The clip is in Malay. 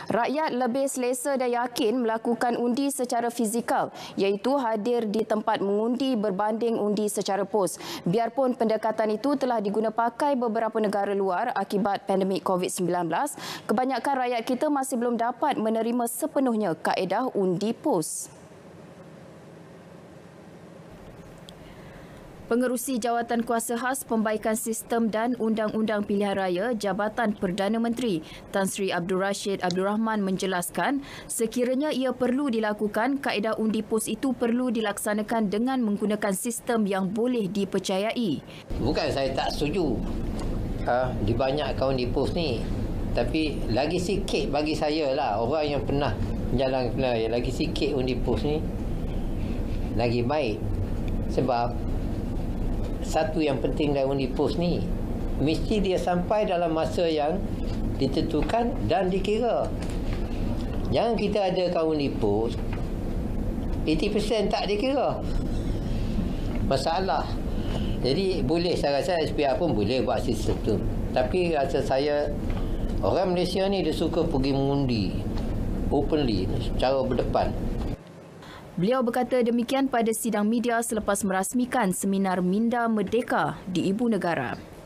Rakyat lebih selesa dan yakin melakukan undi secara fizikal, iaitu hadir di tempat mengundi berbanding undi secara pos. Biarpun pendekatan itu telah diguna pakai beberapa negara luar akibat pandemik COVID-19, kebanyakan rakyat kita masih belum dapat menerima sepenuhnya kaedah undi pos. Pengerusi Jawatan Kuasa Khas Pembaikan Sistem dan Undang-Undang Pilihan Raya Jabatan Perdana Menteri Tan Sri Abdul Rashid Abdul Rahman menjelaskan sekiranya ia perlu dilakukan, kaedah undi pos itu perlu dilaksanakan dengan menggunakan sistem yang boleh dipercayai. Bukan saya tak setuju dibanyakkan undi pos ni, tapi lagi sikit bagi saya lah, orang yang pernah jalan lagi sikit undi pos ni lagi baik. Sebab satu yang penting dalam undi pos ni, mesti dia sampai dalam masa yang ditentukan dan dikira. Jangan kita adakan undi pos 80% tak dikira. Masalah. Jadi boleh, saya rasa SPR pun boleh buat sistem tu. Tapi rasa saya, orang Malaysia ni dia suka pergi mengundi openly, secara berdepan. Beliau berkata demikian pada sidang media selepas merasmikan seminar Minda Merdeka di Ibu Negara.